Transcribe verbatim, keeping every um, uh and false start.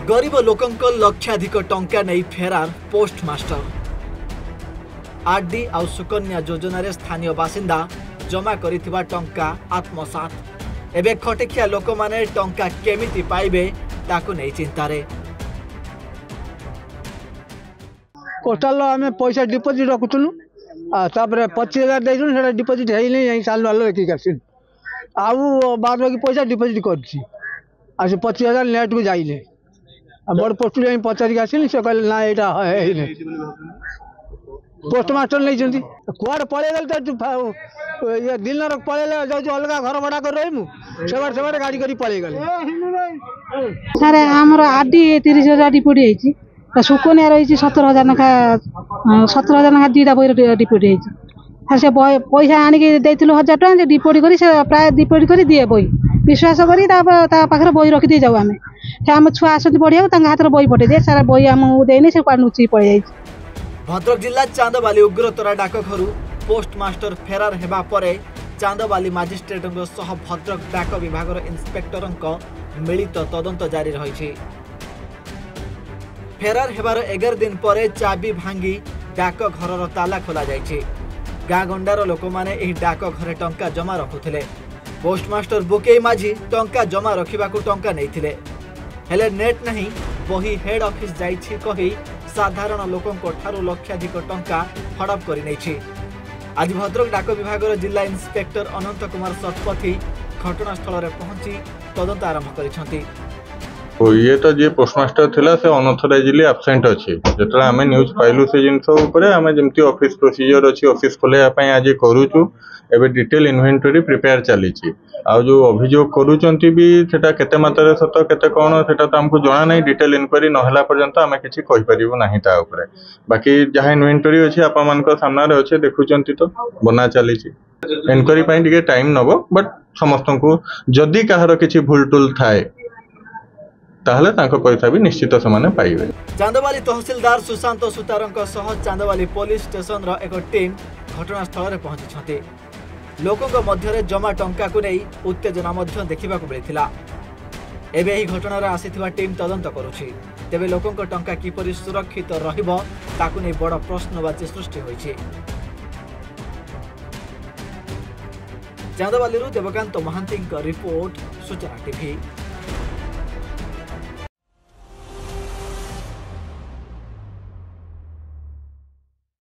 गरीब लोकंक लक्षाधिक टंका नहीं फेरार पोस्टमास्टर। आरडी आउ सुकन्या योजन स्थानीय बासिंदा जमा करिथिबा टंका आत्मसात। एबे खटिखिया लोक माने टंका केमिति पाइबे ताकु नै चिंतारे। पोस्टाल आम पैसा डिपोजिट रखुलु तापर पच्चीस हजार दे डिपोजिट है नहीं साल वाल देखिक आस आउ बाद बाकी पैसा डिपोजिट कर पच्चीस हजार नेट को जाइले बड़ पोस्ट पचारिक आसली से कहले ना यहाँ पोस्टमास्टर नहीं कौड़ पलि गल दिन पलि जाऊँ अलग घर भड़ा कर रही से गाड़ी कर पलि सर आमर आरडी तीस हजार डिपोजिट होती सुकन्या रही सतर हजार नाखा सतर हजार नाखा दुईटा बही डिपोजिट होती से पैसा आणिकी देलु हजार टाँग डिपोजिट कर प्राय डिपोजिट कर दिए बही विश्वास कर बही रखी जाऊ आम से आम छुआ आसती पढ़िया हाथ में बही पठे दिए सारा बही आमको देनी से नुची पड़ जाए। भद्रक जिला चांदबाली उग्रतरा डाकघर पोस्टमास्टर फेरार हेबा परे चांदबाली मजिस्ट्रेट सह भद्रक डाक विभाग इन्स्पेक्टर मिलित तदंत जारी रही। फेरार हेबार एगार दिन पर चाबी भांगी डाकघर ताला खोल जाइए। गाँ गंडार लोक मैंने डाकघर टंका जमा रखुले। पोस्टमास्टर बुके माझी टंका जमा रखा टंका नहीं हेले नेट नहीं बही हेड ऑफिस जाइछि कही साधारण लोकों ठारू लक्षाधिक टंका हड़प कर नहीं। आज भद्रक डाक विभाग जिला इन्स्पेक्टर अनंत कुमार शतपथी घटनास्थल में पहुंची तदंत आरंभ कर। ये तो जे पोस्टमास्टर थिला से अनऑथराइजली एब्सेंट अच्छी जो आम न्यूज पाइलु से जिनस आम जमी ऑफिस प्रोसीजर अच्छी ऑफिस खोलने आज करूँ एवं डिटेल इन्वेंटरी प्रिपेयर चली आ जो अभियोग करूँच भी सेटा केते मात्रा सत केते कौन सेटा तो हमको जना नहीं डिटेल इनक्वारी नहला पर्यंत आम किसी कहीपर ना ता उपरे बाकी जहाँ इन्वेंटरी अच्छी आपण सामने अच्छे देखुंत तो बना चली इनक्वारी टे टाइम नब बट समस्त को जदि कहार किसी भूल टूल थाए ताहले तांको पैसा भी निश्चित से पाइबे। चांदबाली तहसीलदार सुशांत सुतारंक सह चांदबाली पुलिस स्टेशन रो एक टीम घटनास्थल में पहुंची। लोकों मध्य जमा टंका को नहीं उत्तेजना देखा मिलता। एबे ही घटनार आसीथिबा टीम तदंत करुछि। तेबे लोकों टंका किपरि सुरक्षित रहिबो ताकु नै बड़ प्रश्नवाची सृष्टि होइछि। चांदबाली देवकांत महांती रिपोर्ट सूचना टीवी।